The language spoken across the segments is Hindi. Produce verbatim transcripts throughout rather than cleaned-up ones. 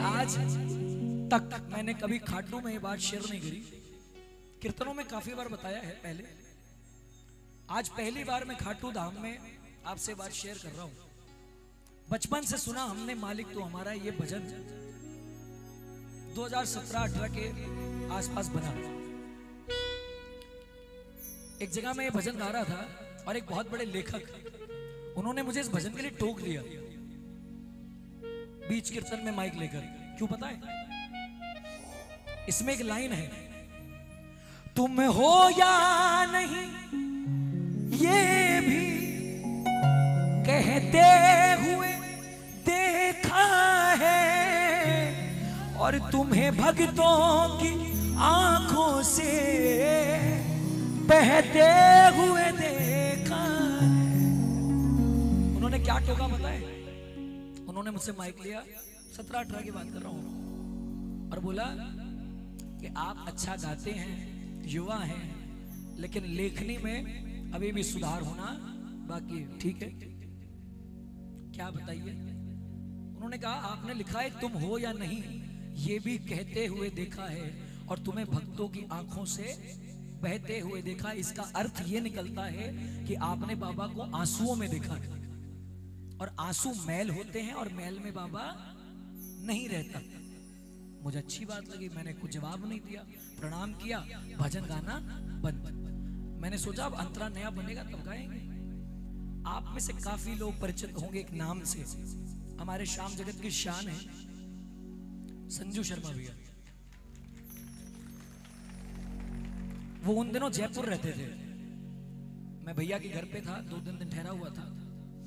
आज तक मैंने कभी खाटू में ये बात शेयर नहीं करी, कीर्तनों में काफी बार बताया है पहले। आज पहली बार मैं खाटू धाम में आपसे बात शेयर कर रहा हूं। बचपन से सुना हमने मालिक तो हमारा ये भजन दो हज़ार सत्रह अठारह के आसपास बना। एक जगह मैं ये भजन गा रहा था और एक बहुत बड़े लेखक उन्होंने मुझे इस भजन के लिए टोक दिया बीच कीर्तन में माइक लेकर। क्यों पता है? इसमें एक लाइन है, तुम हो या नहीं ये भी कहते हुए देखा है, और तुम्हें भक्तों की आंखों से बहते हुए देखा है। उन्होंने क्या टोका पता है? उन्होंने मुझसे माइक लिया, सत्रह अठारह की बात कर रहा हूं, और बोला कि आप अच्छा गाते हैं, युवा हैं, लेकिन लेखनी में अभी भी सुधार होना बाकी है। ठीक है, क्या बताइए? उन्होंने कहा आपने लिखा है तुम हो या नहीं ये भी कहते हुए देखा है, और तुम्हें भक्तों की आंखों से बहते हुए देखा। इसका अर्थ ये निकलता है कि आपने बाबा को आंसुओं में देखा है, और आंसू मैल होते हैं और मैल में बाबा नहीं रहता। मुझे अच्छी बात लगी, मैंने कुछ जवाब नहीं दिया, प्रणाम किया, भजन गाना बंद। मैंने सोचा अब अंतरा नया बनेगा तब गाएंगे। आप में से काफी लोग परिचित होंगे एक नाम से, हमारे श्याम जगत की शान है, संजू शर्मा भैया। वो उन दिनों जयपुर रहते थे, मैं भैया के घर पे था, दो दिन दिन ठहरा हुआ था।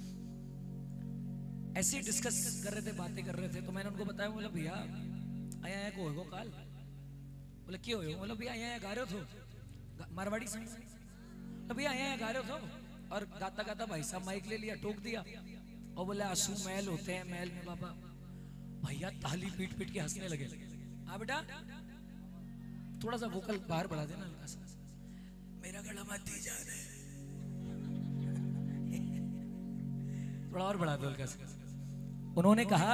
ऐसे ही डिस्कस कर रहे थे, बातें कर रहे थे, तो मैंने उनको बताया, बोला भैया आया आया को होगो काल। बोले क्यों हो? बोला भैया आया गा रहे हो तो मारवाड़ी संग। तो भैया आया गा रहे हो तो, और गाता गाता भाई साहब माइक ले लिया, टोक दिया, और बोले आंसू मैल होते हैं, मैल में बाबा। भैया ताली पीट पीट के हंसने लगे। हाँ बेटा थोड़ा सा वोकल बाहर बढ़ा देना हल्का सा, मेरा गला मत ही जाने, थोड़ा और बढ़ा दो हल्का सा। उन्होंने कहा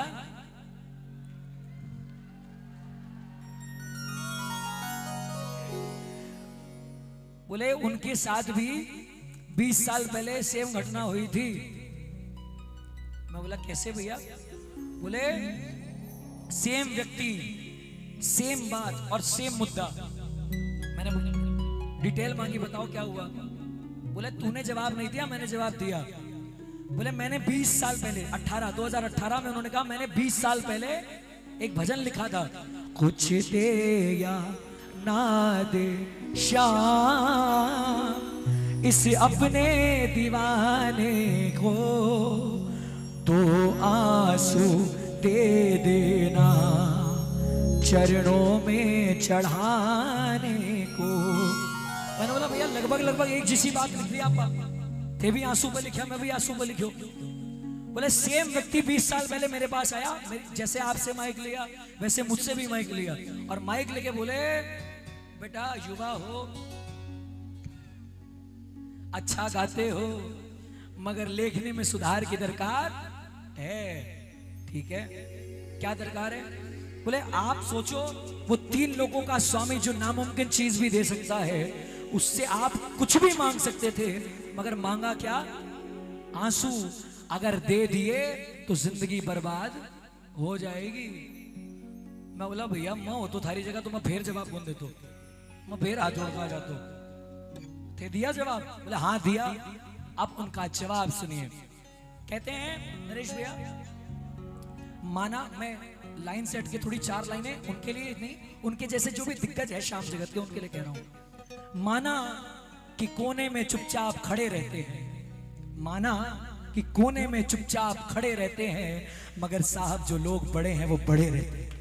बोले उनके साथ भी बीस साल पहले सेम घटना हुई थी। मैं बोला कैसे भैया? बोले सेम व्यक्ति, सेम बात और सेम मुद्दा। मैंने डिटेल मांगी, बताओ क्या हुआ? बोले तूने जवाब नहीं दिया, मैंने जवाब दिया। बोले मैंने बीस साल पहले अठारह दो हज़ार अठारह में, उन्होंने कहा मैंने बीस साल पहले एक भजन लिखा था, कुछ दे या ना दे श्याम इस अपने दीवाने को, तो आंसू दे देना चरणों में चढ़ाने को। मैंने बोला भैया लगभग लगभग एक जैसी बात लिख दी आप, थे भी आंसू पे लिखा, मैं भी आंसू पे लिखो। बोले सेम व्यक्ति बीस साल पहले मेरे पास आया, जैसे आपसे माइक लिया वैसे मुझसे भी माइक लिया, और माइक लेके बोले बेटा युवा हो, अच्छा गाते हो, मगर लेखनी में सुधार की दरकार है। ठीक है, क्या दरकार है? बोले आप सोचो वो तीन लोगों का स्वामी जो नामुमकिन चीज भी दे सकता है, उससे आप कुछ भी मांग सकते थे, मगर मांगा क्या? आंसू। अगर दे दिए तो जिंदगी बर्बाद हो जाएगी। मैं बोला भैया मैं हो तो थारी जगह तो मैं फिर जवाब कौन देता, मैं फिर हाथ जोड़ खा जाता। थे दिया जवाब? बोले हाँ दिया। अब उनका जवाब सुनिए। कहते हैं नरेश भैया, माना मैं लाइन सेट के थोड़ी चार लाइनें उनके लिए नहीं, उनके जैसे जो भी दिग्गज है श्याम जगत के, उनके लिए कह रहा हूं। माना कि कोने में चुपचाप खड़े रहते हैं, माना कि कोने में चुपचाप खड़े रहते हैं, मगर साहब जो लोग बड़े हैं वो बड़े रहते हैं।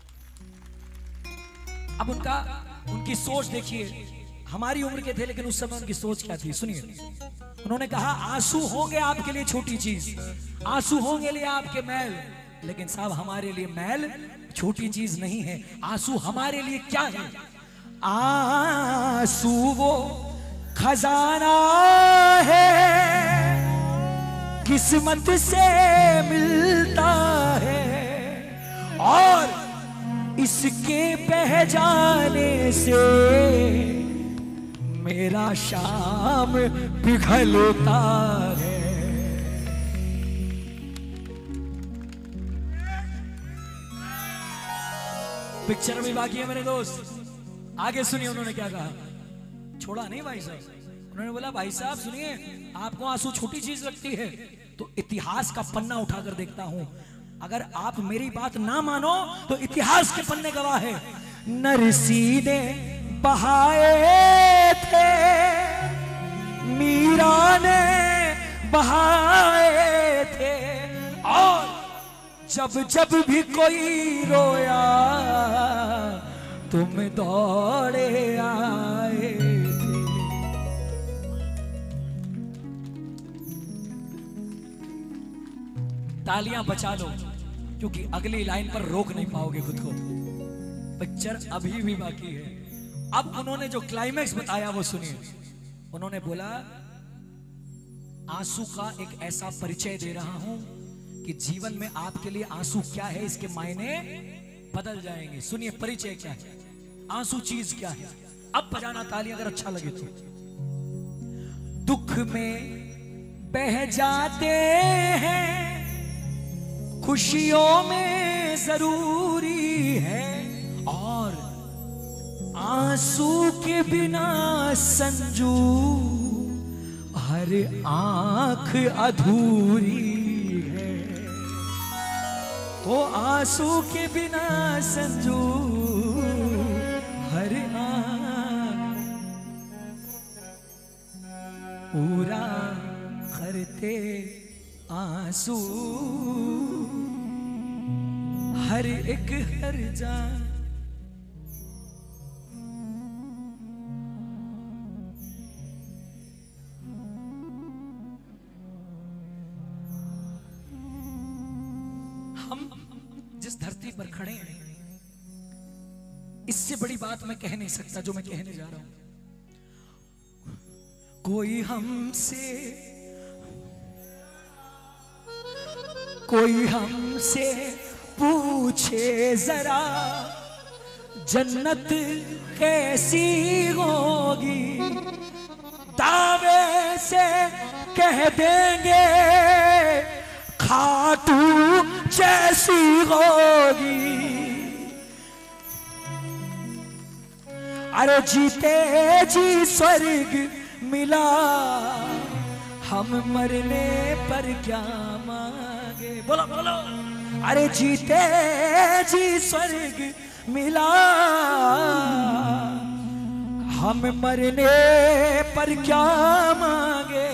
अब उनका उनकी सोच देखिए, हमारी उम्र के थे लेकिन उस समय उनकी सोच क्या थी, सुनिए। उन्होंने कहा आंसू होंगे आपके लिए छोटी चीज, आंसू होंगे लिए आपके मैल, लेकिन साहब हमारे लिए मैल छोटी चीज नहीं है। आंसू हमारे लिए क्या है? आंसू वो खजाना है, किस्मत से मिलता है, और इसके बह जाने से मेरा शाम पिघलता है। पिक्चर भी बाकी है मेरे दोस्त, आगे सुनिए उन्होंने क्या कहा। छोड़ा नहीं भाई साहब, उन्होंने बोला भाई साहब सुनिए, आपको आंसू छोटी चीज लगती है तो इतिहास का पन्ना उठाकर देखता हूं, अगर आप मेरी बात ना मानो तो इतिहास के पन्ने गवाह है। नरसी ने बहाए थे, मीरा ने बहाए थे, और जब जब भी कोई रोया तुम दौड़े आए थे। तालियां बचा लो, क्योंकि अगली लाइन पर रोक नहीं पाओगे खुद को। पिक्चर अभी भी बाकी है। अब उन्होंने जो क्लाइमैक्स बताया वो सुनिए। उन्होंने बोला आंसू का एक ऐसा परिचय दे रहा हूं कि जीवन में आपके लिए आंसू क्या है इसके मायने बदल जाएंगे। सुनिए परिचय क्या है, आंसू चीज क्या है। अब बजाना ताली अगर अच्छा लगे तो। दुख में बह जाते हैं, खुशियों में जरूरी है, और आंसू के बिना संजू हर आंख अधूरी है। वो आंसू के बिना संजू हर आंख पूरा करते आंसू हर एक हर जान। हम जिस धरती पर खड़े हैं, इससे बड़ी बात मैं कह नहीं सकता जो मैं कहने जा रहा हूं। कोई हमसे कोई हमसे पूछे जरा जन्नत कैसी होगी, दावे से कह देंगे खाटू जैसी होगी। अरे जीते जी स्वर्ग मिला, हम मरने पर क्या मांगे। बोलो बोलो। अरे जीते जी स्वर्ग मिला, हम मरने पर क्या मांगे।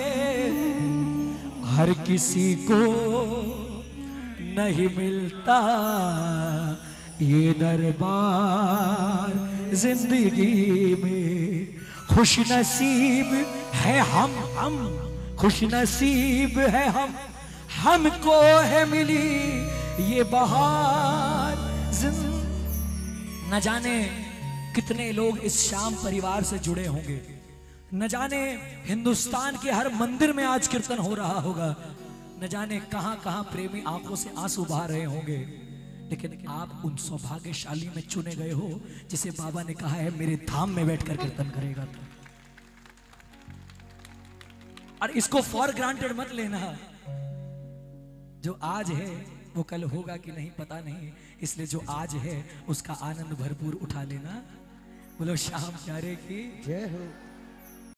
हर किसी को नहीं मिलता ये दरबार जिंदगी में। खुश नसीब है हम हम खुश नसीब है हम, हमको है मिली ये बहार। न जाने कितने लोग इस शाम परिवार से जुड़े होंगे, न जाने हिंदुस्तान के हर मंदिर में आज कीर्तन हो रहा होगा, न जाने कहां कहां प्रेमी आंखों से आंसू बहा रहे होंगे, लेकिन आप उन सौभाग्यशाली में चुने गए हो जिसे बाबा ने कहा है मेरे धाम में बैठकर कीर्तन करेगा तो। और इसको फॉर ग्रांटेड मत लेना, जो आज है वो कल होगा कि नहीं पता नहीं, इसलिए जो आज है उसका आनंद भरपूर उठा लेना। बोलो श्याम प्यारे की जय हो।